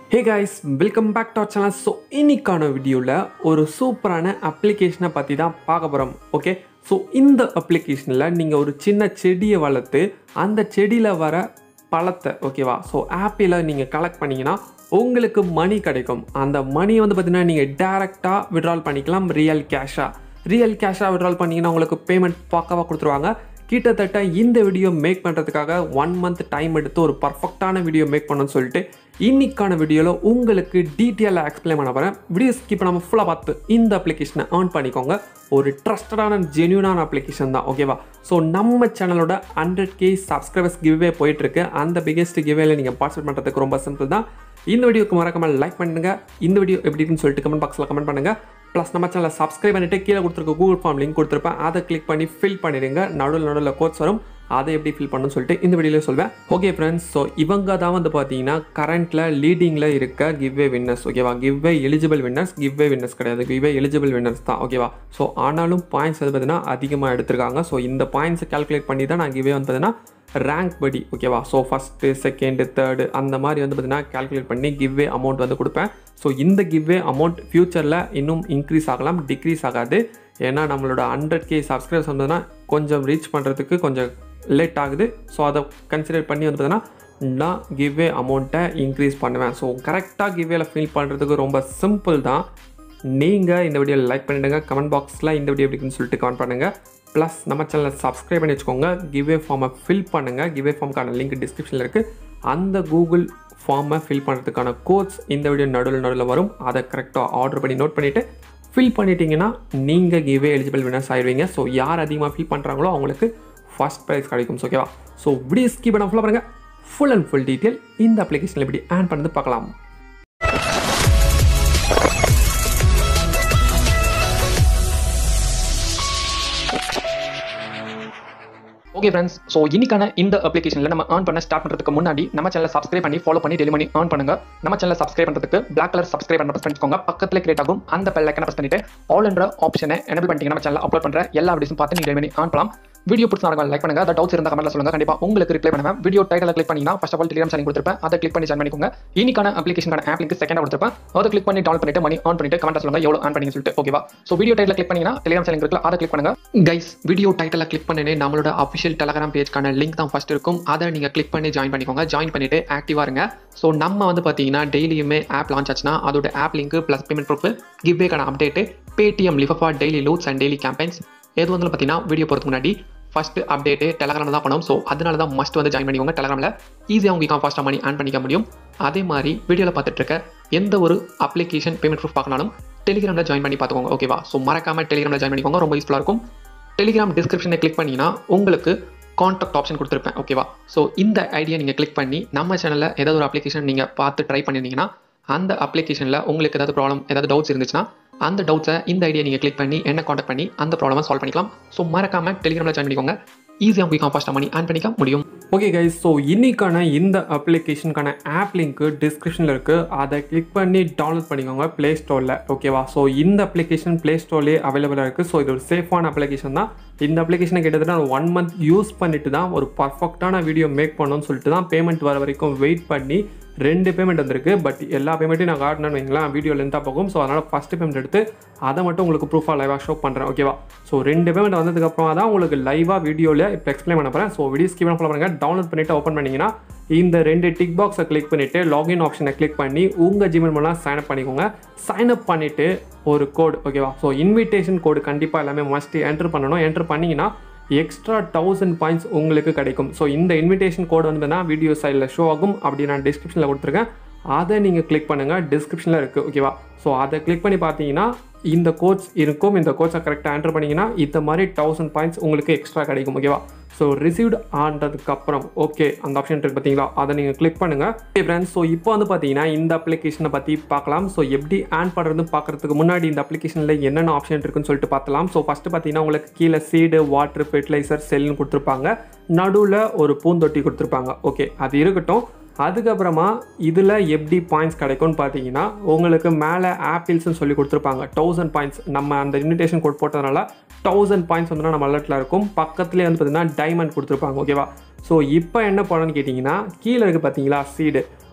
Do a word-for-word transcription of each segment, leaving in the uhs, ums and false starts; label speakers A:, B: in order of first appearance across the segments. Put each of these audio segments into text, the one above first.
A: Hey guys, welcome back to our channel. So இன்னைக்கான வீடியோல ஒரு சூப்பரான அப்ளிகேஷனை பத்தி தான் பார்க்க போறோம். ஓகே, ஸோ இந்த அப்ளிகேஷனில் நீங்கள் ஒரு சின்ன செடியை வளர்த்து அந்த செடியில் வர பழத்தை ஓகேவா, ஸோ ஆப்பில் நீங்கள் கலெக்ட் பண்ணிங்கன்னா உங்களுக்கு மணி கிடைக்கும். அந்த மணியை வந்து பார்த்தீங்கன்னா நீங்கள் டேரெக்டாக விட்ரால் பண்ணிக்கலாம். ரியல் கேஷாக ரியல் கேஷாக விட்ரால் பண்ணிங்கன்னா உங்களுக்கு பேமெண்ட் பக்காவாக கொடுத்துருவாங்க. கிட்டத்தட்ட இந்த வீடியோ மேக் பண்ணுறதுக்காக ஒன் மந்த் டைம் எடுத்து ஒரு பர்ஃபெக்டான வீடியோ மேக் பண்ணணும்னு சொல்லிட்டு இன்னைக்கான வீடியோவில் உங்களுக்கு டீட்டெயிலாக எக்ஸ்பிளைன் பண்ண போகிறேன். வீடியோ ஸ்கிப் பண்ணாமல் ஃபுல்லாக பார்த்து இந்த அப்ளிகேஷனை ஏர்ன் பண்ணிக்கோங்க. ஒரு ட்ரஸ்டடான ஜென்யூனான அப்ளிகேஷன் தான் ஓகேவா. ஸோ நம்ம சேனலோட ஹண்ட்ரட் கே சப்ஸ்கிரைபர்ஸ் கிவ்வே போயிட்டுருக்கு. அந்த பிகெஸ்ட் கிவ்வேல நீங்கள் பார்ட்டிசிபேட் பண்ணுறதுக்கு ரொம்ப சிம்பிள் தான். இந்த வீடியோக்கு மறக்காமல் லைக் பண்ணுங்க. இந்த வீடியோ எப்படி இருக்குன்னு சொல்லிட்டு கமெண்ட் பாக்ஸில் கமெண்ட் பண்ணுங்க. ப்ளஸ் நம்ம சேனலை சப்ஸ்கிரைப் பண்ணிட்டு கீழே கொடுத்துருக்க கூகுள் ஃபார்ம் லிங்க் கொடுத்துருப்பேன், அதை கிளிக் பண்ணி ஃபில் பண்ணிடுங்க. நடுவில் நடுவில் கோட்ஸ் வரும், அதை எப்படி ஃபில் பண்ணணும்னு சொல்லிட்டு இந்த வீடியோவில் சொல்வேன். ஓகே ஃப்ரெண்ட்ஸ், ஸோ இவங்க தான் வந்து பார்த்தீங்கன்னா கரண்ட்டில் லீடிங்கில் இருக்க கிவ்வே வின்னர்ஸ் ஓகேவா. Giveaway eligible winners, giveaway winners கிடையாது, கிவ்வே எலிஜிபிள் வின்னர்ஸ் தான் ஓகேவா. ஸோ ஆனாலும் பாயிண்ட்ஸ் வந்து பார்த்தீங்கன்னா அதிகமாக எடுத்திருக்காங்க. ஸோ இந்த பாயிண்ட்ஸை கால்குலேட் பண்ணி தான் நான் கிவ்வே வந்து பார்த்தீங்கன்னா ரேங்க் படி ஓகேவா. ஸோ ஃபஸ்ட்டு செகண்டு தேர்டு அந்த மாதிரி வந்து பார்த்தீங்கன்னா கால்குலேட் பண்ணி கிவ்வே அமௌண்ட் வந்து கொடுப்பேன். ஸோ இந்த கிவ்வே அமௌண்ட் ஃப்யூச்சரில் இன்னும் இன்க்ரீஸ் ஆகலாம், டிக்ரீஸ் ஆகாது. ஏன்னா நம்மளோட ஹண்ட்ரட் கே சப்ஸ்கிரைபர்ஸ் வந்ததுன்னா கொஞ்சம் ரீச் பண்ணுறதுக்கு கொஞ்சம் லேட் ஆகுது. ஸோ அதை கன்சிடர் பண்ணி வந்து பார்த்தீங்கன்னா நான் கிவ்வே அமௌண்ட்டை இன்க்ரீஸ் பண்ணுவேன். ஸோ கரெக்டாக கிவ்வேல ஃபில் பண்ணுறதுக்கு ரொம்ப சிம்பிள் தான். நீங்கள் இந்த வீடியோவில் லைக் பண்ணிவிடுங்க, கமெண்ட் பாக்ஸில் இந்த வீடியோ எப்படின்னு சொல்லிட்டு கமெண்ட் பண்ணுங்கள். ப்ளஸ் நம்ம சேனலை சப்ஸ்கிரைப் பண்ணி வச்சுக்கோங்க. கிவ்வே ஃபார்மை ஃபில் பண்ணுங்கள். கிவ்வே ஃபார்முக்கான லிங்க் டிஸ்கிரிப்ஷனில் இருக்குது. அந்த கூகுள் ஃபார்மை ஃபில் பண்ணுறதுக்கான கோட்ஸ் இந்த வீடியோ நடுவில் நடுவில் வரும். அதை கரெக்டாக ஆர்டர் பண்ணி நோட் பண்ணிவிட்டு ஃபில் பண்ணிட்டீங்கன்னா நீங்கள் கிவ்வே எலிஜிபிள் வினர்ஸ் ஆயிடுவீங்க. ஸோ யார் அதிகமாக ஃபில் பண்ணுறாங்களோ அவங்களுக்கு ஃபர்ஸ்ட் ப்ரைஸ் கிடைக்கும் ஓகேவா. ஸோ வீடியோ ஸ்கிப் பண்ண ஃபுல்லாக பாருங்கள். ஃபுல் அண்ட் ஃபுல் டீட்டெயில் இந்த அப்ளிகேஷனில் எப்படி ஆன் பண்ணது பார்க்கலாம்.
B: ஓகே ஃப்ரெண்ட்ஸ், ஸோ இன்னைக்கான இந்த அப்ளிகேஷனில் நம்ம ஏர்ன் பண்ண ஸ்டார்ட் பண்ணுறதுக்கு முன்னாடி நம்ம சேனலை சப்ஸ்கிரைப் பண்ணி ஃபாலோ பண்ணி டெய்லி மணி ஏர்ன் பண்ணுங்க. நம்ம சேனலை சப்ஸ்கிரைப் பண்ணுறதுக்கு பிளாக் கலர் சப்ஸ்கிரைப் பண்ண ப்ரெஸ் பண்ணிக்கோங்க. பக்கத்தில் கிரியேட் ஆகும் அந்த பெல் ஐக்கனை ப்ரெஸ் பண்ணிட்டு ஆல் என்ற ஆப்ஷனை எனேபிள் பண்ணிட்டீங்க. நம்ம சேனல் அப்லோட் பண்ணுற எல்லா வீடியோஸும் பார்த்து நீங்கள் டெய்லி மணி ஏர்ன் பண்ணலாம். வீடியோ பிடிச்சா லைக் பண்ணுங்க. அந்த டவுட்ஸ் இருந்தால் கமெண்ட்ல சொல்லுங்க, கண்டிப்பாக உங்களுக்கு ரிப்ளை பண்ணுவேன். வீடியோ டைட்டில் கிளிக் பண்ணிங்கன்னா first of all Telegram channel கொடுத்துருப்பேன், அதை கிளிக் பண்ணி ஜாயின் பண்ணிக்கோங்க. இன்னைக்கான அப்ளிகேஷனான ஆப் லிங்க் செகண்டாக கொடுத்துருப்பேன், அதை கிளிக் பண்ணி டவுன்லோட் பண்ணிட்டு மணி ஆன் பண்ணிட்டு கமெண்ட் சொல்லுங்க எவ்வளோ ஆன் பண்ணி சொல்லிட்டு ஓகேவா. ஸோ வீடியோ டைட்டில் கிளிக் பண்ணிங்கன்னா டெலிகிராம் சேனல் இருக்குல்ல, அதை கிளிக் பண்ணுங்க. கைஸ், வீடியோ டைட்டில் கிளிக் பண்ணி நம்மளோட அஃபிஷியல் டெலிகிராம் பேஜ்க்கான லிங்க் தான் ஃபர்ஸ்ட் இருக்கும், அதை நீங்கள் கிளிக் பண்ணி ஜாயின் பண்ணிக்கோங்க. ஜாயின் பண்ணிட்டு ஆக்டிவாக இருங்க. ஸோ நம்ம வந்து பார்த்தீங்கன்னா டெய்லியுமே ஆப் லான்ச் ஆச்சுன்னா அதோட app link plus payment proof, கிவ்வேக்கான அப்டேட், பேடிஎம் லிஃபா daily loots and daily campaigns எது வந்து பார்த்தீங்கன்னா வீடியோ போகிறதுக்கு முன்னாடி ஃபஸ்ட்டு அப்டேட்டு டெலிகிராமில் தான் பண்ணுவோம். ஸோ அதனால தான் மஸ்ட் வந்து ஜாயின் பண்ணிக்கோங்க. டெலிகிராமில் ஈஸியாக உங்களுக்கு ஃபாஸ்ட்டாக மணி ஆன் பண்ணிக்க முடியும். அதே மாதிரி வீடியோவில் பார்த்துட்டு இருக்க எந்த ஒரு அப்ளிகேஷன் பேமெண்ட் ப்ரூஃப் பார்க்கனாலும் டெலிகிராமில் ஜாயின் பண்ணி பார்த்துக்கோங்க ஓகேவா. ஸோ மறக்காமல் டெலிகிராமில் ஜாயின் பண்ணிக்கோங்க, ரொம்ப யூஸ்ஃபுல்லாக இருக்கும். டெலிகிராம் டிஸ்கிரிப்ஷனை கிளிக் பண்ணிங்கன்னா உங்களுக்கு கான்டாக்ட் ஆப்ஷன் கொடுத்துருப்பேன் ஓகேவா. ஸோ இந்த ஐடியா நீங்கள் கிளிக் பண்ணி நம்ம சேனலில் ஏதாவது ஒரு அப்ளிகேஷன் நீங்கள் பார்த்து ட்ரை பண்ணியிருந்தீங்கன்னா அந்த அப்ளிகேஷனில் உங்களுக்கு ஏதாவது ப்ராப்ளம் ஏதாவது டவுட்ஸ் இருந்துச்சுன்னா அந்த டவுட்ஸை இந்த ஐடியா நீங்கள் கிளிக் பண்ணி என்ன காண்டாக்ட் பண்ணி அந்த ப்ராப்ளமை சால்வ் பண்ணிக்கலாம். ஸோ மறக்காமல் டெலிகிராமில் ஜாயின் பண்ணிக்கோங்க, ஈஸியாக உங்களுக்கு ஃபாஸ்ட்டாக மணி ஆன் பண்ணிக்க முடியும்.
A: ஓகே கைஸ், ஸோ இன்னைக்கான இந்த அப்ளிகேஷனுக்கான ஆப் லிங்க்கு டிஸ்கிரிப்ஷனில் இருக்குது, அதை கிளிக் பண்ணி டவுன்லோட் பண்ணிக்கோங்க ப்ளே ஸ்டோரில் ஓகேவா. ஸோ இந்த அப்ளிகேஷன் ப்ளே ஸ்டோர்லேயே அவைலபிளாக இருக்குது. ஸோ இது ஒரு சேஃபான அப்ளிகேஷன் தான். இந்த அப்ளிகேஷனை கிட்டத்தட்ட ஒன் மந்த் யூஸ் பண்ணிட்டு தான் ஒரு பர்ஃபெக்டான வீடியோ மேக் பண்ணணும்னு சொல்லிட்டு தான் பேமெண்ட் வர வரைக்கும் வெயிட் பண்ணி ரெண்டு பேமெண்ட் வந்திருக்கு. பட் எல்லா பேமெண்ட்டையும் நான் காட்டினேன்னு வைங்களேன் வீடியோ லென்த்தாக போகும். ஸோ அதனால் ஃபஸ்ட்டு பேமெண்ட் எடுத்து அதை மட்டும் உங்களுக்கு ப்ரூஃபாக லைவாக ஷோ பண்ணுறேன் ஓகேவா. ஸோ ரெண்டு பேமெண்ட் வந்ததுக்கப்புறம் தான் உங்களுக்கு லைவாக வீடியோவில் இப்போ எக்ஸ்பிளைன் பண்ண போகிறேன். ஸோ வீடியோ ஸ்கிப் பண்ண பண்ணுங்கள். டவுன்லோட் பண்ணிவிட்டு ஓப்பன் பண்ணிங்கன்னா இந்த ரெண்டு டிக் பாக்ஸை கிளிக் பண்ணிவிட்டு லாகின் ஆப்ஷனை கிளிக் பண்ணி உங்கள் ஜிமெயில் மூலம் சைன் அப் பண்ணிக்கோங்க. சைன் அப் பண்ணிவிட்டு ஒரு கோடு ஓகேவா. ஸோ இன்விடேஷன் கோடு கண்டிப்பாக எல்லாமே மஸ்ட் என்ட்ரு பண்ணணும். என்ட்ரு பண்ணிங்கன்னா எக்ஸ்ட்ரா தௌசண்ட் பாயிண்ட்ஸ் உங்களுக்கு கிடைக்கும். ஸோ இந்த இன்விடேஷன் கோடு வந்து பார்த்தீங்கன்னா வீடியோ சைடில் ஷோ ஆகும். அப்படி நான் டிஸ்கிரிப்ஷனில் கொடுத்துருக்கேன், அதை நீங்கள் கிளிக் பண்ணுங்கள், டிஸ்கிரிப்ஷனில் இருக்குது ஓகேவா. ஸோ அதை கிளிக் பண்ணி பார்த்தீங்கன்னா இந்த கோட்ஸ் இருக்கும். இந்த கோட்ஸை கரெக்டாக என்ட்ரு பண்ணிங்கன்னா இந்த மாதிரி தௌசண்ட் பாயிண்ட்ஸ் உங்களுக்கு எக்ஸ்ட்ரா கிடைக்கும் ஓகேவா. ஸோ ரிசீவ்டு ஆனதுக்கப்புறம் ஓகே அந்த ஆப்ஷன் இருக்குது பார்த்தீங்களா, அதை நீங்கள் கிளிக் பண்ணுங்கள். ஓகே ஃப்ரெண்ட்ஸ், ஸோ இப்போ வந்து பார்த்தீங்கன்னா இந்த அப்ளிகேஷனை பற்றி பார்க்கலாம். ஸோ எப்படி ஆன் பண்ணுறதுன்னு பார்க்குறதுக்கு முன்னாடி இந்த அப்ளிகேஷனில் என்னென்ன ஆப்ஷன் இருக்குன்னு சொல்லிட்டு பார்க்கலாம். ஸோ ஃபஸ்ட்டு பார்த்தீங்கன்னா உங்களுக்கு கீழே சீடு, வாட்டர், ஃபெர்டிலைசர், செல்னு கொடுத்துருப்பாங்க. நடுவில் ஒரு பூந்தொட்டி கொடுத்துருப்பாங்க. ஓகே, அது இருக்கட்டும். அதுக்கப்புறமா இதில் எப்படி பாயிண்ட்ஸ் கிடைக்கும்னு பார்த்தீங்கன்னா உங்களுக்கு மேலே ஆப்பிள்ஸ்ன்னு சொல்லி கொடுத்துருப்பாங்க. தௌசண்ட் பாயிண்ட்ஸ் நம்ம அந்த இன்விடேஷன் கோட் போட்டதுனால தௌசண்ட் பாயிண்ட்ஸ் வந்து நம்ம அலர்ட்டில் இருக்கும். பக்கத்துலேயே வந்து பார்த்தீங்கன்னா டைமண்ட் கொடுத்துருப்பாங்க ஓகேவா. ஸோ இப்போ என்ன பண்ணணும்னு கேட்டிங்கன்னா கீழே இருக்குது பார்த்தீங்களா சீடு,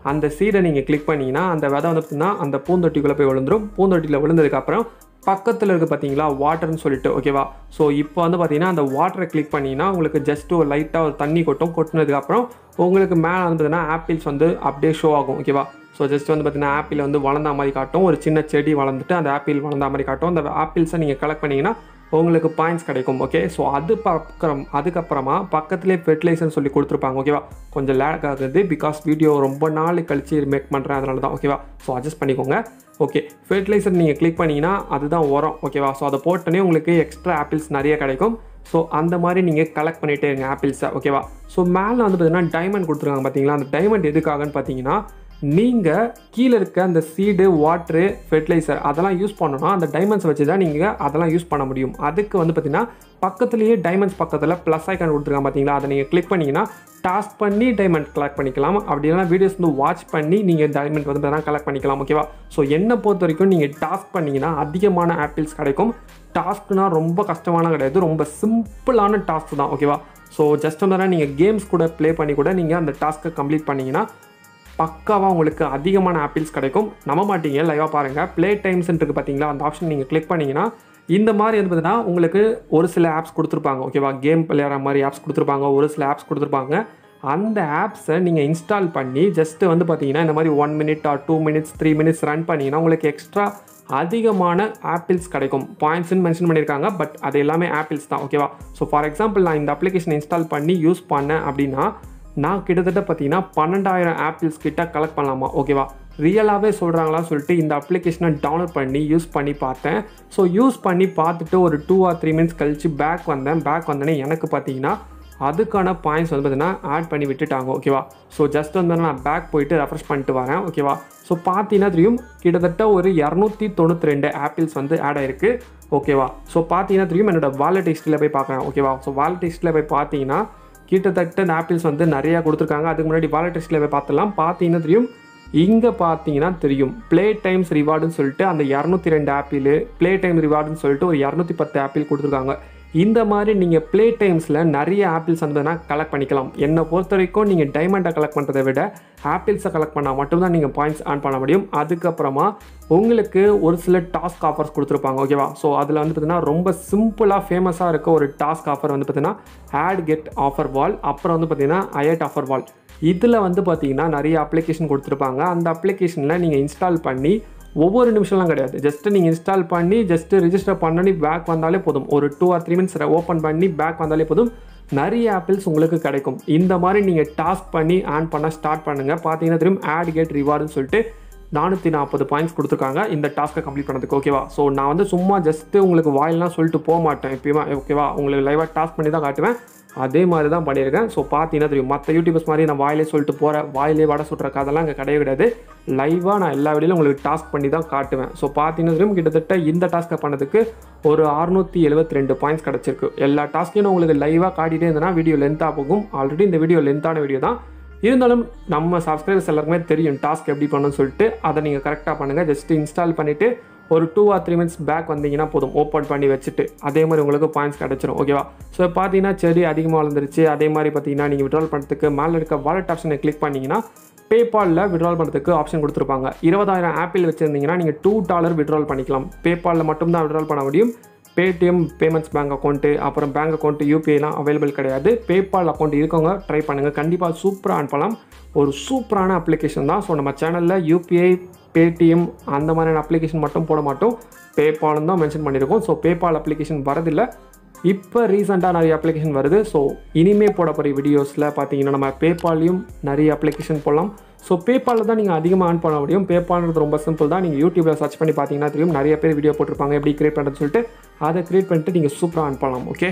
A: அந்த சீடை நீங்கள் கிளிக் பண்ணிங்கன்னா அந்த விதை வந்து பார்த்தீங்கன்னா அந்த பூந்தொட்டிக்குள்ளே போய் விழுந்துடும். பூந்தொட்டியில் விழுந்ததுக்கப்புறம் பக்கத்தில் இருக்குது பார்த்தீங்களா வாட்டர்னு சொல்லிட்டு, ஓகேவா. ஸோ இப்போ வந்து பார்த்தீங்கன்னா அந்த வாட்டரை கிளிக் பண்ணிங்கன்னா உங்களுக்கு ஜஸ்ட் ஒரு லைட்டாக ஒரு தண்ணி கொட்டும். கொட்டினதுக்கப்புறம் உங்களுக்கு மேலே வந்து பார்த்தீங்கன்னா ஆப்பிள்ஸ் வந்து அப்படியே ஷோ ஆகும், ஓகேவா. ஸோ ஜஸ்ட் வந்து பார்த்தீங்கன்னா ஆப்பிள் வந்து வளர்ந்த மாதிரி காட்டும். ஒரு சின்ன செடி வளர்ந்துட்டு அந்த ஆப்பிள் வளர்ந்த மாதிரி காட்டும். அந்த ஆப்பிள்ஸை நீங்கள் கலெக்ட் பண்ணிங்கன்னா உங்களுக்கு பாயிண்ட்ஸ் கிடைக்கும், ஓகே. ஸோ அது பக்கம் அதுக்கப்புறமா பக்கத்துலேயே ஃபெர்டிலைசர்னு சொல்லி கொடுத்துருப்பாங்க, ஓகேவா. கொஞ்சம் லேக் ஆகுது பிகாஸ் வீடியோ ரொம்ப நாள் கழிச்சு மேக் பண்ணுறேன், அதனால தான், ஓகேவா. ஸோ அட்ஜஸ்ட் பண்ணிக்கோங்க. ஓகே, ஃபெர்டிலைசர் நீங்கள் கிளிக் பண்ணிங்கன்னா அதுதான் உரம், ஓகேவா. ஸோ அதை போட்டோன்னே உங்களுக்கு எக்ஸ்ட்ரா ஆப்பிள்ஸ் நிறைய கிடைக்கும். ஸோ அந்த மாதிரி நீங்கள் கலெக்ட் பண்ணிகிட்டே இருங்க ஆப்பிள்ஸை, ஓகேவா. ஸோ மேலே வந்து பார்த்தீங்கன்னா டைமண்ட் கொடுத்துருக்காங்க பார்த்தீங்களா. அந்த டைமண்ட் எதுக்காகன்னு பார்த்தீங்கன்னா நீங்கள் கீழே இருக்க அந்த சீடு வாட்ரு ஃபெர்டிலைசர் அதெல்லாம் யூஸ் பண்ணணும்னா அந்த டைமண்ட்ஸ் வச்சு தான் நீங்கள் அதெல்லாம் யூஸ் பண்ண முடியும். அதுக்கு வந்து பார்த்தீங்கன்னா பக்கத்துலேயே டைமண்ட்ஸ் பக்கத்தில் ப்ளஸ் ஐக்கான் கொடுத்துருக்காங்க பார்த்தீங்களா. அதை நீங்கள் கிளிக் பண்ணிங்கன்னா டாஸ்க் பண்ணி டைமண்ட் கலெக்ட் பண்ணிக்கலாம். அப்படி இல்லைனா வீடியோஸ் வந்து வாட்ச் பண்ணி நீங்கள் டைமண்ட் வந்து தான் கலெக்ட் பண்ணிக்கலாம், ஓகேவா. ஸோ என்னை பொறுத்த வரைக்கும் நீங்கள் டாஸ்க் பண்ணிங்கன்னா அதிகமான ஆப்பிள்ஸ் கிடைக்கும். டாஸ்க்னா ரொம்ப கஷ்டமான கிடையாது, ரொம்ப சிம்பிளான டாஸ்க் தான், ஓகேவா. ஸோ ஜஸ்ட் வந்து நீங்கள் கேம்ஸ் கூட ப்ளே பண்ணி கூட நீங்கள் அந்த டாஸ்க்கை கம்ப்ளீட் பண்ணிங்கன்னா பக்காவாக உங்களுக்கு அதிகமான ஆப்பிள்ஸ் கிடைக்கும். நம்ப மாட்டீங்க, லைவாக பாருங்கள். ப்ளே டைம்ஸ்ன்றது பார்த்தீங்களா, அந்த ஆப்ஷன் நீங்கள் கிளிக் பண்ணிங்கன்னா இந்த மாதிரி வந்து பார்த்தீங்கன்னா உங்களுக்கு ஒரு சில ஆப்ஸ் கொடுத்துருப்பாங்க, ஓகேவா. கேம் விளையாடுற மாதிரி ஆப்ஸ் கொடுத்துருப்பாங்க, ஒரு சில ஆப்ஸ் கொடுத்துருப்பாங்க. அந்த ஆப்ஸை நீங்கள் இன்ஸ்டால் பண்ணி ஜஸ்ட்டு வந்து பார்த்தீங்கன்னா இந்த மாதிரி one minute or two minutes three minutes run பண்ணிங்கன்னா உங்களுக்கு எக்ஸ்ட்ரா அதிகமான ஆப்பிள்ஸ் கிடைக்கும். பாயிண்ட்ஸ்ன்னு மென்ஷன் பண்ணியிருக்காங்க, பட் அது எல்லாமே ஆப்பிள்ஸ் தான், ஓகேவா. ஸோ ஃபார் எக்ஸாம்பிள் நான் இந்த அப்ளிகேஷன் இன்ஸ்டால் பண்ணி யூஸ் பண்ணேன் அப்படின்னா நான் கிட்டத்தட்ட பார்த்தீங்கன்னா பன்னெண்டாயிரம் ஆப்பிள்ஸ் கிட்ட கலெக்ட் பண்ணலாமா, ஓகேவா. ரியலாகவே சொல்கிறாங்களான்னு சொல்லிட்டு இந்த அப்ளிகேஷனை டவுன்லோட் பண்ணி யூஸ் பண்ணி பார்த்தேன். ஸோ யூஸ் பண்ணி பார்த்துட்டு ஒரு டூ ஆர் த்ரீ மினிட்ஸ் கழிச்சு பேக் வந்தேன். பேக் வந்தோடனே எனக்கு பார்த்தீங்கன்னா அதுக்கான பாயிண்ட்ஸ் வந்து பார்த்தீங்கன்னா ஆட் பண்ணி விட்டுட்டாங்க, ஓகேவா. ஸோ ஜஸ்ட் வந்து நான் பேக் போயிட்டு ரெஃப்ரெஷ் பண்ணிட்டு வரேன், ஓகேவா. ஸோ பார்த்தீங்கன்னா தெரியும் கிட்டத்தட்ட ஒரு இரநூத்தி தொண்ணூற்றி ரெண்டு ஆப்பிள்ஸ் வந்து ஆட் ஆயிருக்கு, ஓகேவா. ஸோ பார்த்தீங்கன்னா தெரியும் என்னோட வாலெட் ஹிஸ்ட்ரியில் போய் பார்க்குறேன், ஓகேவா. ஸோ வாலெட் ஹிஸ்ட்ரியில் போய் பார்த்தீங்கன்னா கிட்டத்தட்ட இந்த ஆப்பிள்ஸ் வந்து நிறையா கொடுத்துருக்காங்க. அதுக்கு முன்னாடி வாலெட் ஹிஸ்ட்ரியில் போய் பார்த்துலாம். பார்த்தீங்கன்னா தெரியும் இங்கே பார்த்தீங்கன்னா தெரியும் ப்ளே டைம்ஸ் ரிவார்டுன்னு சொல்லிட்டு அந்த இரநூத்தி ரெண்டு ஆப்பிள் ப்ளே டைம் ரிவார்டுன்னு சொல்லிட்டு ஒரு இரநூத்தி பத்து ஆப்பிள் கொடுத்துருக்காங்க. இந்த மாதிரி நீங்கள் ப்ளே டைம்ஸில் நிறைய ஆப்பிள்ஸ் வந்ததுன்னா கலெக்ட் பண்ணிக்கலாம். என்னை பொறுத்த வரைக்கும் நீங்கள் டைமண்டை கலெக்ட் பண்ணுறதை விட ஆப்பிள்ஸை கலெக்ட் பண்ணால் மட்டும்தான் நீங்கள் பாயிண்ட்ஸ் ஆன் பண்ண முடியும். அதுக்கப்புறமா உங்களுக்கு ஒரு சில டாஸ்க் ஆஃபர்ஸ் கொடுத்துருப்பாங்க, ஓகேவா. ஸோ அதில் வந்து பார்த்தீங்கன்னா ரொம்ப சிம்பிளாக ஃபேமஸாக இருக்க ஒரு டாஸ்க் ஆஃபர் வந்து பார்த்தீங்கன்னா ஆட் கெட் ஆஃபர் வால், அப்புறம் வந்து பார்த்தீங்கன்னா ஐஎட் ஆஃபர் வால். இதில் வந்து பார்த்தீங்கன்னா நிறைய அப்ளிகேஷன் கொடுத்துருப்பாங்க. அந்த அப்ளிகேஷனில் நீங்கள் இன்ஸ்டால் பண்ணி ஒவ்வொரு நிமிஷம்லாம் கிடையாது, ஜஸ்ட்டு நீங்கள் இன்ஸ்டால் பண்ணி ஜஸ்ட்டு ரிஜிஸ்டர் பண்ணி பேக் வந்தாலே போதும். ஒரு two or three minutes open பண்ணி பேக் வந்தாலே போதும், நிறைய ஆப்பிள்ஸ் உங்களுக்கு கிடைக்கும். இந்த மாதிரி நீங்கள் டாஸ்க் பண்ணி ஆன் பண்ண ஸ்டார்ட் பண்ணுங்கள். பார்த்தீங்கன்னா தெரியும் ஆட் கெட் ரிவார்டுன்னு சொல்லிட்டு நானூற்றி நாற்பது பாயிண்ட்ஸ் கொடுத்துருக்காங்க இந்த டாஸ்க்கை கம்ப்ளீட் பண்ணதுக்கு, ஓகேவா. ஸோ நான் வந்து சும்மா ஜஸ்ட்டு உங்களுக்கு வாயிலாம் சொல்லிட்டு போக மாட்டேன் எப்பயுமா, ஓகேவா. உங்களுக்கு லைவாக டாஸ்க் பண்ணி தான் காட்டுவேன். அதே மாதிரி தான் பண்ணியிருக்கேன். ஸோ பார்த்தீங்கன்னா தெரியும் மற்ற யூடியூபர்ஸ் மாதிரி நான் வாயிலே சொல்லிட்டு போகிறேன், வாயிலே வடை சுட்டுற கதெல்லாம் இங்கே கிடையவே கிடையாது. லைவாக நான் எல்லா வீடியோலும் உங்களுக்கு டாஸ்க் பண்ணி தான் காட்டுவேன். ஸோ பார்த்தீங்கன்னா தெரியும் கிட்டத்தட்ட இந்த டாஸ்க்கை பண்ணதுக்கு ஒரு அறுநூற்றி எழுபத்தி ரெண்டு பாயிண்ட்ஸ் கிடச்சிருக்கு. எல்லா டாஸ்க்கையும் உங்களுக்கு லைவாக காட்டிகிட்டே இருந்தேன்னா வீடியோ லென்த்தாக போகும். ஆல்ரெடி இந்த வீடியோ லென்த்தான வீடியோ தான், இருந்தாலும் நம்ம சப்ஸ்கிரைபர்ஸ் எல்லாருக்குமே தெரியும் டாஸ்க் எப்படி பண்ணணும்னு சொல்லிட்டு. அதை நீங்கள் கரெக்டாக பண்ணுங்கள். ஜஸ்ட் இன்ஸ்டால் பண்ணிவிட்டு ஒரு two or three minutes back வந்தீங்கன்னா போதும், ஓப்பன் பண்ணி வச்சுட்டு அதே மாதிரி உங்களுக்கு பாயிண்ட்ஸ் கிடச்சிரும், ஓகேவா. ஸோ பார்த்தீங்கன்னா செடி அதிகமாக வளர்ந்துருச்சு. அதே மாதிரி பார்த்தீங்கன்னா நீங்கள் விட்ரால் பண்ணுறதுக்கு மேலே இருக்க வாலெட் ஆப்ஷனை கிளிக் பண்ணிங்கன்னா பேபாலில் விட்ரால் பண்ணுறதுக்கு ஆப்ஷன் கொடுத்துருப்பாங்க. இருபதாயிரம் ஆப்பிள் வச்சுருந்தீங்கன்னா நீங்கள் டூ டாலர் விட்ரால் பண்ணிக்கலாம். பேபாலில் மட்டும்தான் விட்ரால் பண்ண முடியும். பேடிஎம் பேமெண்ட்ஸ் பேங்க் அக்கௌண்ட்டு அப்புறம் பேங்க் அக்கௌண்ட்டு யூபிஐலாம் அவைலபிள் கிடையாது. பேபால் அக்கௌண்ட் இருக்கவங்க ட்ரை பண்ணுங்கள், கண்டிப்பாக சூப்பராக அனுப்பலாம். ஒரு சூப்பரான அப்ளிகேஷன் தான். ஸோ நம்ம சேனலில் யூபிஐ பேடிஎம் அந்த மாதிரியான அப்ளிகேஷன் மட்டும் போட மாட்டோம், பேபாலும் தான் மென்ஷன் பண்ணியிருக்கோம். ஸோ பேபால் அப்ளிகேஷன் வரதில்லை, இப்போ ரீசெண்டாக நிறைய அப்ளிகேஷன் வருது. ஸோ இனிமேல் போட போகிற வீடியோஸில் பார்த்தீங்கன்னா நம்ம பேபாலையும் நிறைய அப்ளிகேஷன் போடலாம். ஸோ பேபாலில் தான் நீங்கள் அதிகமாக ஆன் பண்ண முடியும். பேபால்ன்றது ரொம்ப சிம்பிள் தான். நீங்கள் யூடியூப்பில் சர்ச் பண்ணி பார்த்தீங்கன்னா தெரியும் நிறைய பேர் வீடியோ போட்டிருப்பாங்க எப்படி கிரியேட் பண்ணுறதுன்னு சொல்லிட்டு. அதை கிரியேட் பண்ணிட்டு நீங்கள் சூப்பராக ஆன் பண்ணலாம், ஓகே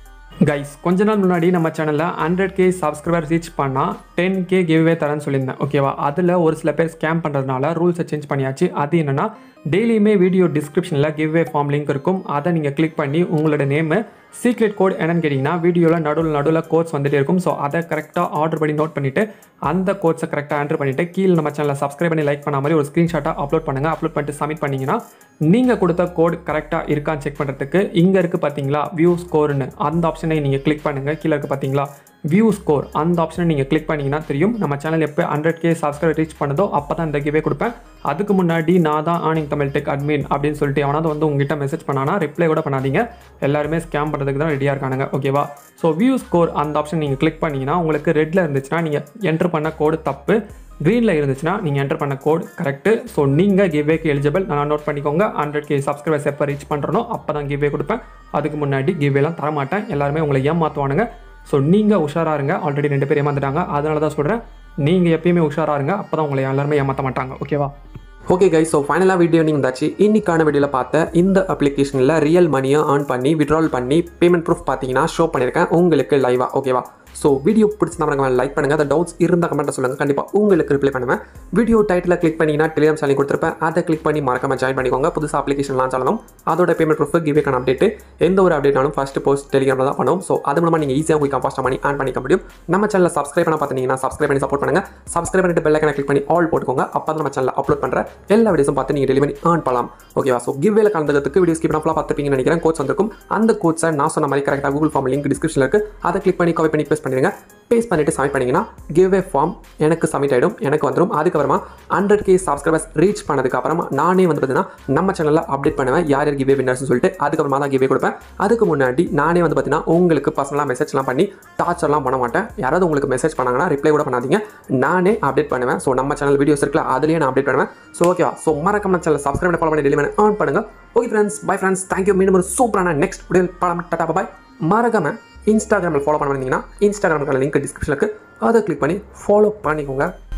A: கைஸ். கொஞ்ச நாள் முன்னாடி நம்ம சேனலில் ஹண்ட்ரட் கே சப்ஸ்கிரைபர் ரீச் பண்ணால் டென் கே கிவ்வே தரேன்னு சொல்லியிருந்தேன், ஓகேவா. அதில் ஒரு சில பேர் ஸ்கேம் பண்ணுறதுனால ரூல்ஸை சேஞ்ச் பண்ணியாச்சு. அது என்னென்னா டெய்லியுமே வீடியோ டிஸ்கிரிப்ஷனில் கிவ்வே ஃபார்ம் லிங்க் இருக்கும். அதை நீங்கள் கிளிக் பண்ணி உங்களோட நேமு சீக்ரெட் கோட் என்னன்னு கேட்டிங்கன்னா வீடியோவில் நடுவில் நடுவில் கோட்ஸ் வந்துட்டே இருக்கும். ஸோ அதை கரெக்டாக ஆர்டர் பண்ணி நோட் பண்ணிவிட்டு அந்த கோட்ஸை கரெக்டாக என்டர் பண்ணிவிட்டு கீழே நம்ம சேனலில் சப்ஸ்கிரைப் பண்ணி லைக் பண்ண மாதிரி ஒரு ஸ்க்ரீன்ஷாட்டாக அப்லோட் பண்ணுங்கள். அப்லோட் பண்ணிட்டு சப்மிட் பண்ணிங்கன்னா நீங்கள் கொடுத்த கோட் கரெக்டாக இருக்கான்னு செக் பண்ணுறதுக்கு இங்கே இருக்குது பார்த்தீங்களா வியூ ஸ்கோர்னு, அந்த ஆப்ஷனை நீங்கள் கிளிக் பண்ணுங்கள். கீழே இருக்குது பார்த்தீங்களா வியூ ஸ்கோர், அந்த ஆப்ஷனை நீங்கள் கிளிக் பண்ணிங்கன்னா தெரியும். நம்ம சேனல் எப்போ ஹண்ட்ரட் கே சப்ஸ்கிரைப் ரீச் பண்ணதோ அப்போ தான் இந்த கிவே கொடுப்பேன். அதுக்கு முன்னாடி நான் தான் ஏர்னிங் தமிழ் டெக் அட்மின் அப்படின்னு சொல்லிட்டு அவனாவது வந்து உங்ககிட்ட மெசேஜ் பண்ணானா ரிப்ளை கூட பண்ணாதீங்க. எல்லாருமே ஸ்கேம் பண்ணுறதுக்கு தான் ரெடியாக இருக்கானுங்க. ஓகேவா? ஸோ வியூ ஸ்கோர் அந்த ஆப்ஷன் நீங்கள் கிளிக் பண்ணிங்கன்னா உங்களுக்கு ரெட்டில் இருந்துச்சுன்னா நீங்கள் என்டர் பண்ண கோடு தப்பு, க்ரீனில் இருந்துச்சுன்னா நீங்கள் என்டர் பண்ண கோட் கரெக்டு. ஸோ நீங்கள் கிவேக்கு எலிஜிபிள். நான் நோட் பண்ணிக்கோங்க. ஹண்ட்ரட் கே சப்ஸ்கிரைபர்ஸ் எப்போ ரீச் பண்ணுறனோ அப்போ தான் கிவே கொடுப்பேன். அதுக்கு முன்னாடி கிவேலாம் தரமாட்டேன். எல்லாருமே உங்களை ஏமாற்றுவானுங்க. ஸோ நீங்கள் உஷாராக இருங்க. ஆல்ரெடி ரெண்டு பேர் ஏமாந்துட்டாங்க. அதனால தான் சொல்கிறேன், நீங்கள் எப்பயுமே உஷாராக இருங்க. அப்போ தான் உங்களை எல்லாருமே ஏமாற்ற மாட்டாங்க. ஓகேவா? ஓகே கைஸ், ஸோ ஃபைனலாக வீடியோ நீங்கள் இருந்தாச்சு. இன்னைக்கான வீடியோவில் பார்த்த இந்த அப்ளிகேஷனில் ரியல் மணியை ஏர்ன் பண்ணி விட்ரால் பண்ணி பேமெண்ட் ப்ரூஃப் பார்த்தீங்கன்னா ஷோ பண்ணியிருக்கேன் உங்களுக்கு லைவாக. ஓகேவா? ஸோ வீடியோ பிடிச்சிருந்தா லைக் பண்ணுங்கள். அந்த டவுட்ஸ் இருந்தால் கமெண்ட்டை சொல்லுங்கள். கண்டிப்பாக உங்களுக்கு ரிப்ளை பண்ணுவேன். வீடியோ டைட்டில் கிளிக் பண்ணிங்கன்னா டெலிகிராம் சேனல் கொடுத்துருப்பேன். அதை கிளிக் பண்ணி மறக்காம ஜாயின் பண்ணிக்கோங்க. புதுசாக அப்ளிகேஷன் லான்ச் ஆனாலும் அதோட பேமெண்ட் ப்ரூஃப் கிவேக்கான அப்டேட் எந்த ஒரு அப்டேட்னாலும் ஃபஸ்ட்டு போஸ்ட் டெலிகிராமில் தான் பண்ணுவோம். ஸோ அது மூலமாக நீங்கள் ஈஸியாக போய் ஃபாஸ்ட்டாக மணி ஆன் பண்ணிக்க முடியும். நம்ம சேனலில் சப்ஸ்கிரைப் பண்ண பார்த்தீங்கன்னா சப்ஸ்கிரைப் பண்ணி சப்போர்ட் பண்ணுங்கள். சப்ஸ்கிரைப் பண்ணிட்டு பெல் ஐகானை கிளிக் பண்ணி ஆல் போட்டுக்கோங்க. அப்போ தான் நம்ம சேனலில் அப்லோட் பண்ணுற எல்லா வீடியோஸும் பார்த்து நீங்கள் டெலிவரி பண்ணி ஏர்ன் பண்ணலாம். ஓகேவா? ஸோ கிவ்வேல கலந்துக்கிறதுக்கு வீடியோ ஸ்கிப் பண்ணலாம் பார்த்துப்பீங்கன்னு நினைக்கிறேன். கோட்ஸ் வந்திருக்கும். அந்த கோட்ஸை நான் சொன்ன மாதிரி கரெக்டாக கூகுள் ஃபார்ம் லிங்க் டிஸ்கிரிப்ஷனில் இருக்குது. அதை கிளிக் பண்ணி காப்பி பண்ணி பேஸ்ட் பண்ணிடுங்க. பேஸ்ட் பண்ணிட்டு சப்மிட் பண்ணிங்கன்னா கிவ்வே ஃபார்ம் எனக்கு சப்மிட் ஆகிடும், எனக்கு வந்துடும். அதுக்கப்புறமா ஹண்ட்ரட் கே சப்ஸ்கிரைபர்ஸ் ரீச் பண்ணதுக்கு அப்புறமா நானே வந்து பார்த்தீங்கன்னா நம்ம சேனலில் அப்டேட் பண்ணுவேன் யார் யார் கிவ்வே வின்னர்ஸ்னு சொல்லிட்டு. அதுக்கப்புறமா தான் கிவ்வே கொடுப்பேன். அதுக்கு முன்னாடி நானே வந்து பார்த்தீங்கன்னா உங்களுக்கு பர்சனலாக மெசேஜ்லாம் பண்ணி டார்ச்சர்லாம் பண்ண மாட்டேன். யாராவது உங்களுக்கு மெசேஜ் பண்ணாங்கன்னா ரிப்ளை கூட பண்ணாதீங்க, நானே அப்டேட் பண்ணுவேன். ஸோ நம்ம சேனல் வீடியோஸ் இருக்குல்ல அதுலேயே நான் அப்டேட் பண்ணுவேன். ஸோ ஓகேவா? ஸோ மறக்காம நம்ம சேனல் சப்ஸ்கிரைப் பண்ணி ஃபாலோ பண்ணி டெலிவரி ஏர்ன் பண்ணுங்கள். Okay friends, bye friends, thank you. மீண்டும் ஒரு சூப்பரான நெக்ஸ்ட் வீடியோ படம் டாடா பாய். மறக்காம இன்ஸ்டாகிராமில் ஃபாலோ பண்ண வந்தீங்கன்னா இன்ஸ்டாகிராமுக்கான லிங்க் டிஸ்கிரிப்ஷனில் இருக்குது. அதை கிளிக் பண்ணி ஃபாலோ பண்ணிக்கோங்க.